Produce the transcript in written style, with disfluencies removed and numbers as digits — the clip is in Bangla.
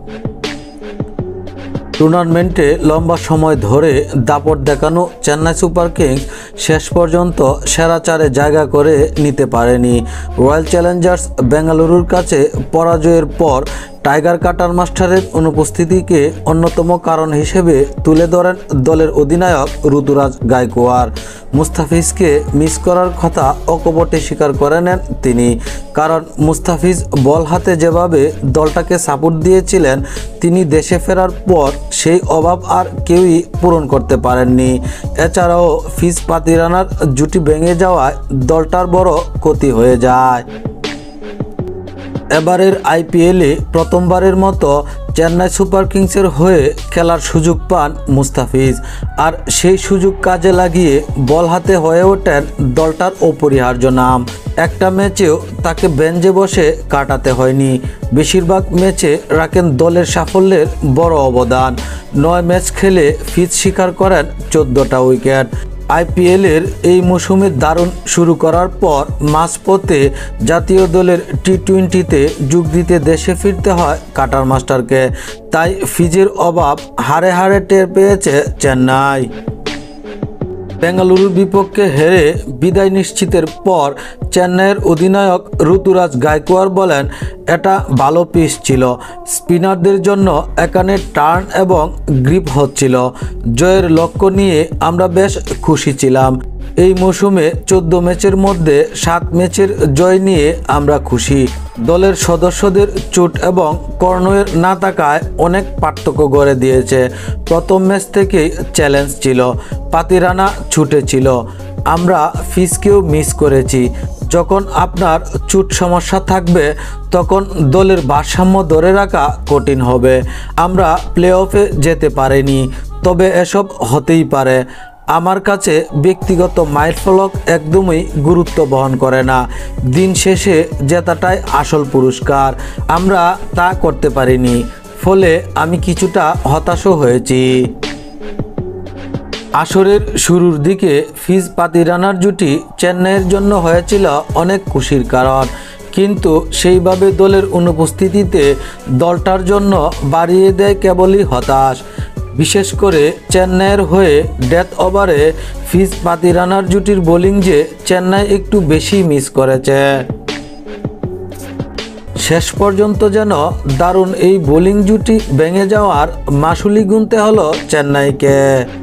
টুর্নামেন্টে লম্বা সময় ধরে দাপট দেখানো চেন্নাই সুপার কিংস শেষ পর্যন্ত সেরা চারে জায়গা করে নিতে পারেনি। রয়্যাল চ্যালেঞ্জার্স বেঙ্গালুরুর কাছে পরাজয়ের পর টাইগার কাটার মাস্টারের অনুপস্থিতিকে অন্যতম কারণ হিসেবে তুলে ধরেন দলের অধিনায়ক ঋতুরাজ গায়কোয়াড়। মুস্তাফিজকে মিস করার কথা অকপটে স্বীকার করে নেন তিনি, কারণ মুস্তাফিজ বল হাতে যেভাবে দলটাকে সাপোর্ট দিয়েছিলেন, তিনি দেশে ফেরার পর সেই অভাব আর কেউই পূরণ করতে পারেননি। এছাড়াও ফিজ পাতিরানার জুটি ভেঙে যাওয়ায় দলটার বড় ক্ষতি হয়ে যায়। এবারের আইপিএলে প্রথমবারের মতো চেন্নাই সুপার কিংসের হয়ে খেলার সুযোগ পান মুস্তাফিজ, আর সেই সুযোগ কাজে লাগিয়ে বল হাতে হয়ে ওঠেন দলটার অপরিহার্য নাম। একটা ম্যাচেও তাকে বেঞ্চে বসে কাটাতে হয়নি, বেশিরভাগ ম্যাচে রাখেন দলের সাফল্যের বড় অবদান। 9 ম্যাচ খেলে ফিজ শিকার করেন 14টা উইকেট। আইপিএলের এই মৌসুমে দারুণ শুরু করার পর মাঝপথে জাতীয় দলের টি-20তে যোগ দিতে দেশে ফিরতে হয় কাটার মাস্টারকে, তাই ফিজের অভাব হাড়ে হাড়ে টের পেয়েছে চেন্নাই। বেঙ্গালুরুর বিপক্ষে হেরে বিদায় নিশ্চিতের পর চেন্নাইয়ের অধিনায়ক ঋতুরাজ গায়কোয়াড় বলেন, এটা ভালো পিচ ছিল, স্পিনারদের জন্য এখানে টার্ন এবং গ্রিপ হচ্ছিল। জয়ের লক্ষ্য নিয়ে আমরা বেশ খুশি ছিলাম। এই মৌসুমে 14 ম্যাচের মধ্যে 7 ম্যাচের জয় নিয়ে আমরা খুশি। দলের সদস্যদের চোট এবং কর্নয়ের না থাকায় অনেক পার্থক্য গড়ে দিয়েছে। প্রথম ম্যাচ থেকেই চ্যালেঞ্জ ছিল, পাতিরানা ছুটেছিল, আমরা ফিজকেও মিস করেছি। যখন আপনার চোট সমস্যা থাকবে তখন দলের ভারসাম্য ধরে রাখা কঠিন হবে। আমরা প্লে অফে যেতে পারিনি, তবে এসব হতেই পারে। আমার কাছে ব্যক্তিগত মাইলফলক একদমই গুরুত্ব বহন করে না, দিন শেষে জেতাটাই আসল পুরস্কার। আমরা তা করতে পারিনি, ফলে আমি কিছুটা হতাশও হয়েছি। আসরের শুরুর দিকে ফিজ পাতিরানার জুটি চেন্নাইয়ের জন্য হয়েছিল অনেক খুশির কারণ, কিন্তু সেইভাবে দলের অনুপস্থিতিতে দলটার জন্য বাড়িয়ে দেয় কেবলই হতাশ। বিশেষ করে চেন্নাইয়ের হয়ে ডেথ ওভারে ফিজ পাতিরানার জুটির বোলিং যে চেন্নাই একটু বেশি মিস করেছে। শেষ পর্যন্ত যেন দারুণ এই বোলিং জুটি ভেঙে যাওয়ার মাসুলি গুনতে হলো চেন্নাইকে।